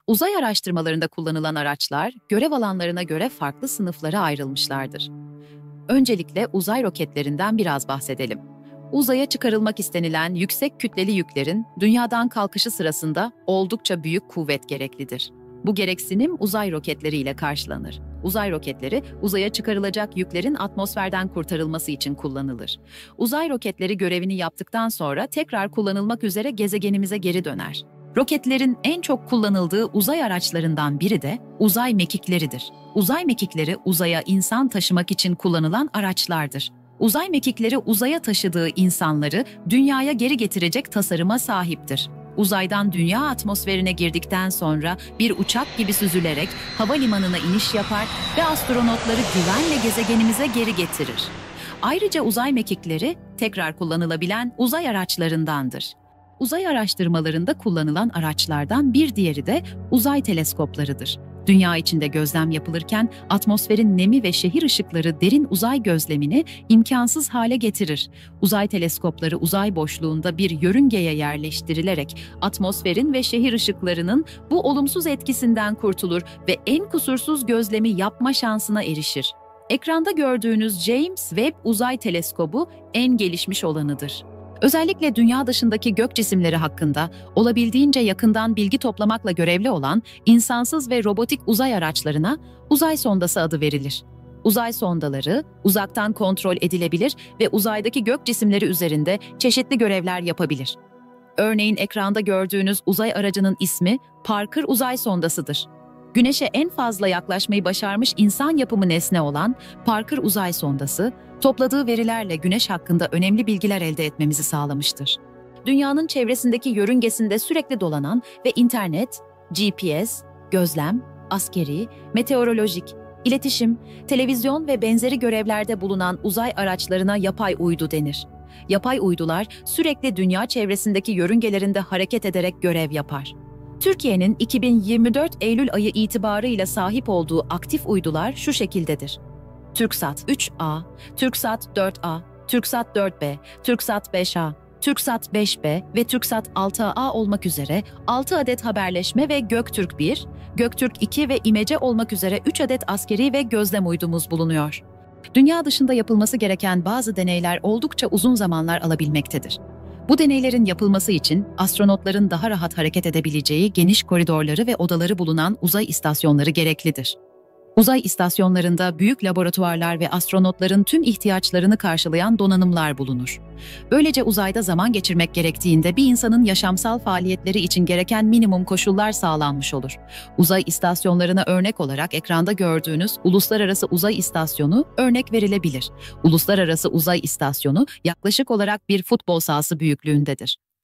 Uzay araştırmalarında kullanılan araçlar, görev alanlarına göre farklı sınıflara ayrılmışlardır. Öncelikle uzay roketlerinden biraz bahsedelim. Uzaya çıkarılmak istenilen yüksek kütleli yüklerin dünyadan kalkışı sırasında oldukça büyük kuvvet gereklidir. Bu gereksinim uzay roketleri ile karşılanır. Uzay roketleri, uzaya çıkarılacak yüklerin atmosferden kurtarılması için kullanılır. Uzay roketleri görevini yaptıktan sonra tekrar kullanılmak üzere gezegenimize geri döner. Roketlerin en çok kullanıldığı uzay araçlarından biri de uzay mekikleridir. Uzay mekikleri uzaya insan taşımak için kullanılan araçlardır. Uzay mekikleri uzaya taşıdığı insanları dünyaya geri getirecek tasarıma sahiptir. Uzaydan dünya atmosferine girdikten sonra bir uçak gibi süzülerek havalimanına iniş yapar ve astronotları güvenle gezegenimize geri getirir. Ayrıca uzay mekikleri tekrar kullanılabilen uzay araçlarındandır. Uzay araştırmalarında kullanılan araçlardan bir diğeri de uzay teleskoplarıdır. Dünya içinde gözlem yapılırken atmosferin nemi ve şehir ışıkları derin uzay gözlemini imkansız hale getirir. Uzay teleskopları uzay boşluğunda bir yörüngeye yerleştirilerek atmosferin ve şehir ışıklarının bu olumsuz etkisinden kurtulur ve en kusursuz gözlemi yapma şansına erişir. Ekranda gördüğünüz James Webb Uzay Teleskobu en gelişmiş olanıdır. Özellikle dünya dışındaki gök cisimleri hakkında olabildiğince yakından bilgi toplamakla görevli olan insansız ve robotik uzay araçlarına uzay sondası adı verilir. Uzay sondaları uzaktan kontrol edilebilir ve uzaydaki gök cisimleri üzerinde çeşitli görevler yapabilir. Örneğin ekranda gördüğünüz uzay aracının ismi Parker Uzay Sondası'dır. Güneşe en fazla yaklaşmayı başarmış insan yapımı nesne olan Parker Uzay Sondası, topladığı verilerle Güneş hakkında önemli bilgiler elde etmemizi sağlamıştır. Dünyanın çevresindeki yörüngesinde sürekli dolanan ve internet, GPS, gözlem, askeri, meteorolojik, iletişim, televizyon ve benzeri görevlerde bulunan uzay araçlarına yapay uydu denir. Yapay uydular sürekli dünya çevresindeki yörüngelerinde hareket ederek görev yapar. Türkiye'nin 2024 Eylül ayı itibarıyla sahip olduğu aktif uydular şu şekildedir: TürkSat 3A, TürkSat 4A, TürkSat 4B, TürkSat 5A, TürkSat 5B ve TürkSat 6A olmak üzere 6 adet haberleşme ve Göktürk 1, Göktürk 2 ve İmece olmak üzere 3 adet askeri ve gözlem uydumuz bulunuyor. Dünya dışında yapılması gereken bazı deneyler oldukça uzun zamanlar alabilmektedir. Bu deneylerin yapılması için astronotların daha rahat hareket edebileceği geniş koridorları ve odaları bulunan uzay istasyonları gereklidir. Uzay istasyonlarında büyük laboratuvarlar ve astronotların tüm ihtiyaçlarını karşılayan donanımlar bulunur. Böylece uzayda zaman geçirmek gerektiğinde bir insanın yaşamsal faaliyetleri için gereken minimum koşullar sağlanmış olur. Uzay istasyonlarına örnek olarak ekranda gördüğünüz Uluslararası Uzay İstasyonu örnek verilebilir. Uluslararası Uzay İstasyonu yaklaşık olarak bir futbol sahası büyüklüğündedir.